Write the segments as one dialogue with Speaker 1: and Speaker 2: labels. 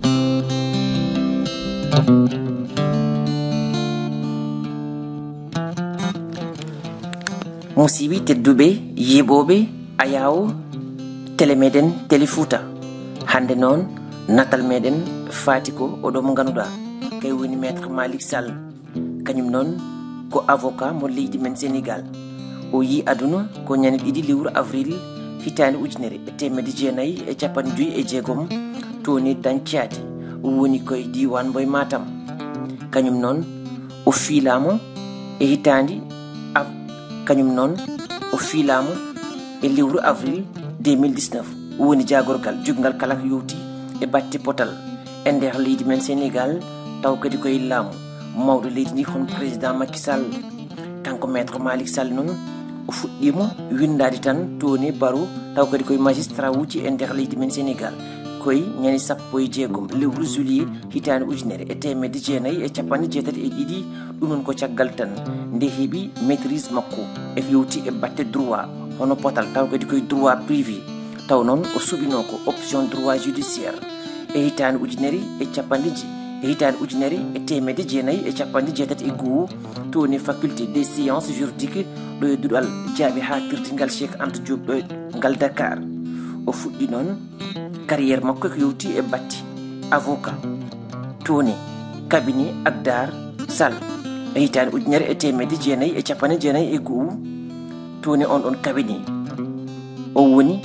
Speaker 1: musibi tedduɓe yiɓoɓe ayaw télé meɗen téléfouta hande noon natal meɗen faati ko oɗo mo ganduɗa kay woni maître Malick Sall kañum noon ko avocat mo leydi men Sénégal o yi aduna ko ñande ɗiɗi lewru avril hitande ujunere e temedde jeenayyi e capanɗe joyyi e jeegom toni dañciyade woni koye diwan Boye Matam kañum noon o fiilama e hitande kañum noon o fiilama e lewru avril 2019 woni jagorgal joggal kala ko yowti e batte potal e nder leydi men Sénégal taw kadi koye laamu mawɗo leydi ndi hono président Macky Sall kanko maître Malick Sall noon o fuɗɗimo windade tan toni baro taw kadi koye magistrat wuji e nder leydi men Sénégal koye ñande 16 lewru juillet hitande ujunere e temedde jeenayyi e capanɗe jeetati e ɗiɗi ɗum noon ko caggal tan nde heeɓi maîtrise makko e ko yowti e batte droit hono potal taw kadi koye droit privé taw noon o suɓino ko option droit judiciaire e hitande ujunere e capanɗe e hitande ujunere e temedde jeenayyi e capanɗe jeetati e goho toni faculté des sciences juridiques ɗo e duɗal jaaɓe ha tirtingal Cheikh Anta Diop ɗo ngal Dakar o fuɗɗi noon carrière makko ko yowti e batti avocat toni cabinet Agdar Sall e hitande ujunere e temedde jeenayyi e capanɗe jeenayyi e goho toni on ɗon cabinet o woni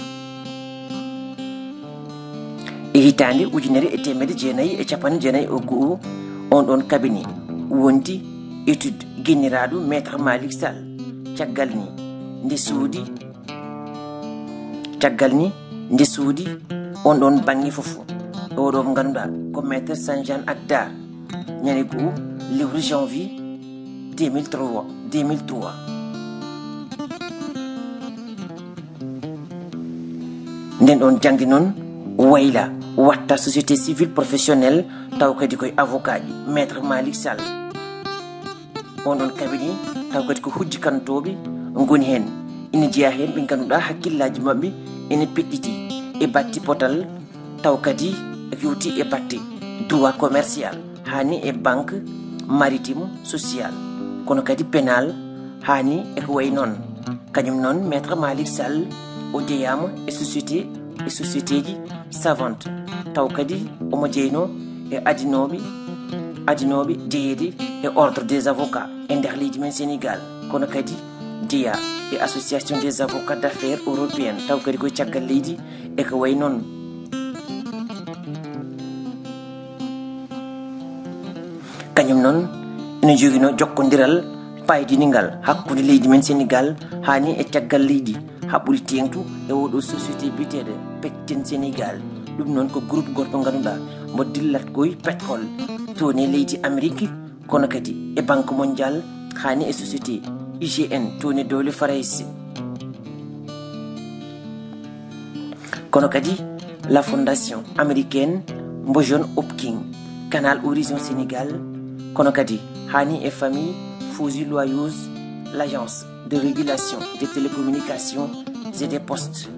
Speaker 1: e hitande ujunere e temedde jeenayyi e capanɗe jeenayyi e goho on ɗon cabinet wondi étude guinniraɗo maître Malick Sall caggal ni nde suudi on ɗon banggue foof oɗo mo ganduɗa ko maître Sanjane Agdar ñande goho lewru janvier 2003 nden ɗon jangde noon wayla watta société civile professionnelle taw kadi koye avocat ji maître Malick Sall on ɗon cabinet taw kadi ko hujjikantoɓe goni hen ina jeeya hen ɓe ganduɗa hakkillaji mabɓe ene peɗɗiti e batti potal taw kadi ko yowti e batte droit commercial hani e banque maritime social kono kadi pénal hani eko way noon kañum noon maître Malick Sall o jeeyama e société ji savante taw kadi omo jeyno e adinoɓe jeeyede e ordre des avocats e nder leydi men Sénégal kono kadi jeeya e association des avocats d'affaires européenne taw kadi koye caggal leydi e ko way noon kañum noon ene joguino jokkodiral paydinigal hakkude leydi men Sénégal hani e caggal leydi haɓɓuri tengtu e oɗo société biteɗo Pecten Sénégal ɗum noon ko groupe goto ganduɗa mo dillat koye pétrole toni leydi Amérique kono kadi e banque mondiale hani e société IGN toni dowle Farais kono kadi la fondation américaine mbo John Hopkins canal horizon Sénégal kono kadi hani e famille Fauzi Loyeuse l'agence de régulation des télécommunications et des postes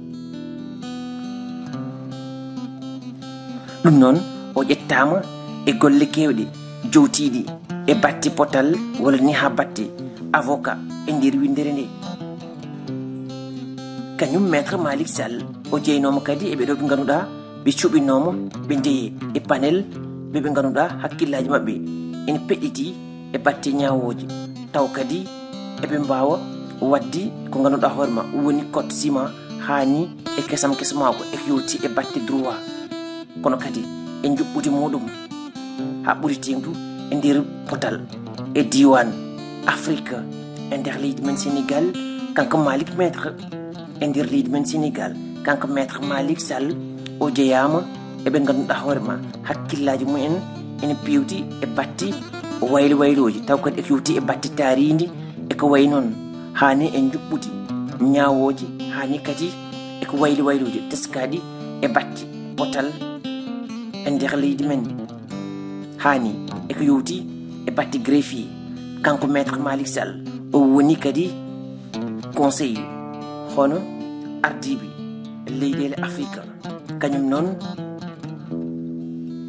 Speaker 1: ɗum noon o ƴettama e golle kewɗe jowtiɗi e batte potal walla ni ha batte avocat e nder windere nde kañum maître Malick Sall o jeynoma kadi e ɓeɗo ɓe ganduɗa ɓe cuɓinoma ɓe jeeye e panel ɓeɓe ganduɗa hakkillaji mabɓe ene peɗɗiti e batte ñawoji taw kadi eɓe mbawa waddi ko ganduɗa hoorema woni code ciment hani e kesam mako e yowti e batte droit kono kadi e juɓɓudi muɗum ha ɓuuri tengtu e nder potal e diwan Afrique e nder leydi men Sénégal kanko Malick maître e nder leydi men Sénégal kanko maître Malick Sall o jeeyama eɓe ganduɗa hoorema hakkillaji mumen ene pewti e batti wayloji taw kadi eko yowti e batti taridi eko way noon hani e juɓɓudi ñawoji hani kadi eko wayloji teskaɗi e batti potal e nder leydi men hani eko yowti e batti greffier kanko maître Malick Sall o woni kadi conseil hono ardiɓe leyɗele Afrique kañum noon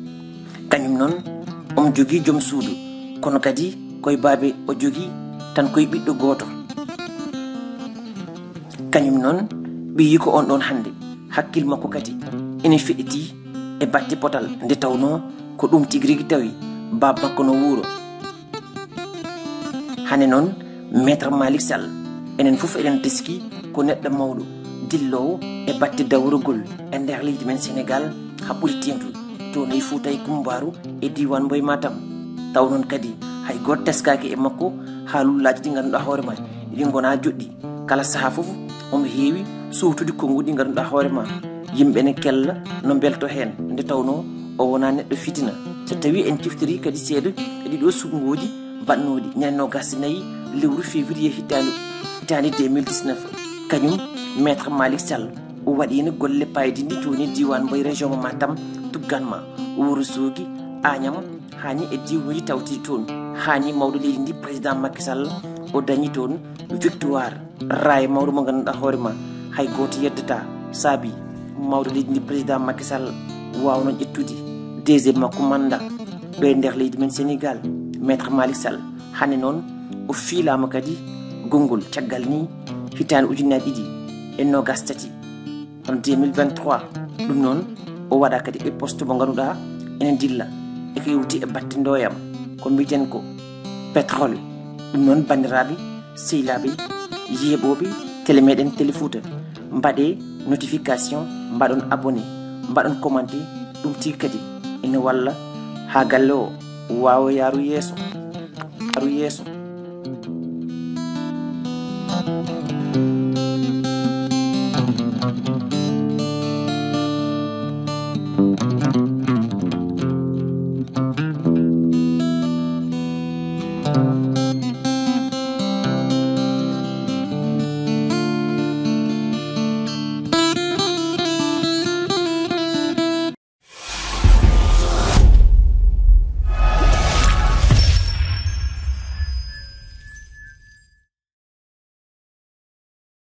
Speaker 1: kañum noon omo jogii joom suudu kono kadi koye baabe o jogii tan koye ɓiɗɗo gooto kañum noon ɓiyi ko on ɗon hannde hakkille makko kadi ene feɗiti e batte potal nde tawnoo ko ɗum tigi rigi tawi baaba makko no wuuro hande noon maître Malick Sall enen fof eɗen teski ko neɗɗo mawɗo dillowo e batte dawrugol e nder leydi men Sénégal ha ɓuri tengtude toon e Fouta e Kumbaru e diwan Boye Matam taw noon kadi hay goto teskaki e makko haalullaji ɗi ganduɗa hoore ma ɗi gona joɗɗi kala saaha foof omo heewi sowtude konngudi ɗi ganduɗa hoore ma yimɓe ne kella no belto hen nde tawno o wona neɗɗo fitina so tawi en ciftori kadi seeɗa e ɗiɗo sugngoji mbannoɗi ñande nogas nayyi lewru février hitande 2019 kañum maître Malick Sall o waɗino golle payidindi toni diwan Boye région mo Matam tugganma Wourossogui Agnam hani e diwoji tawti toon hani mawɗo leydi ndi président Macky Sall o dañi toon victoire raye mawɗo mo ganduɗa hoore ma hay goto yeddata saabi mawɗo leydi ndi président Macky Sall wawno ƴettude deuxiéme makko mandat ɗo e nder leydi men Sénégal maître Malick Sall hande noon o fiilama kadi gongol caggal ni hitande ujunnaje ɗiɗi e nogas tati hono 2023 ɗum noon o waɗa kadi e poste mo ganduɗa enen dilla e ko yewti e batte ndoyam ko mbiten ko pétrole ɗum noon bandiraɓe sehilaɓe yeeɓoɓe télé meɗen Télé Fouta mbaɗe notification mbaɗon abonné mbaɗon commenté ɗum tigi kadi ene walla ha galle o wawa yaaru yeeso yeeso